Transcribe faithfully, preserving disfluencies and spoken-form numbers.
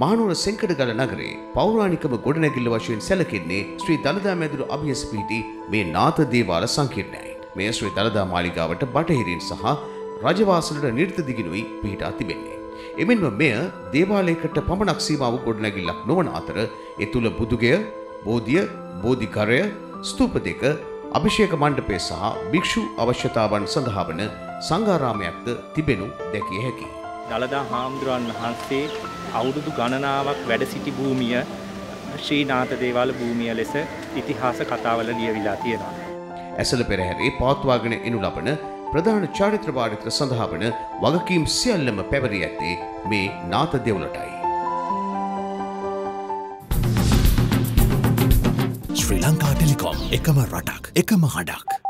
මහනුවර සෙන්කඩගල නගරේ පෞරාණිකම ගොඩනැගිල්ල වශයෙන් සැලකෙන්නේ ශ්‍රී දළදා මැදුරු අභියස පිහිටි මේ නාථ දේවාල සංකීර්ණයයි. මේ ශ්‍රී දළදා මාලිගාවට බටහිරින් සහ රජවාසලට නිර්ත දිගිනුයි පිහිටා තිබෙන්නේ. එමෙන්ම මෙය දේවාලයකට පමණක් සීමාව ගොඩනැගිල්ලක් නොවන අතර ඒ තුළ බුදුගෙය, බෝධිය, බෝධිඝරය, ස්තූප දෙක, අභිෂේක මණ්ඩපය සහ භික්ෂු අවශ්‍යතාවන් සඳහා වන සංඝාරාමයක්ද තිබෙනු දැකිය හැකියි. දළදා හාමුදුරන් වහන්සේ අවුරුදු ගණනාවක් වැඩ සිටි භූමිය ශ්‍රී නාථ දේවාල භූමිය ලෙස ඉතිහාස කතාවල ලියවිලා තියෙනවා. ඇසළ පෙරහැරේ පවත්වාගෙන එනු ලබන ප්‍රධාන චාරිත්‍ර වාරිත්‍ර සඳහා වන වගකීම් සියල්ලම පැවරී ඇත්තේ මේ නාථ දෙවුලටයි. ශ්‍රී ලංකා ටෙලිකොම් එකම රටක් එකම හඬක්.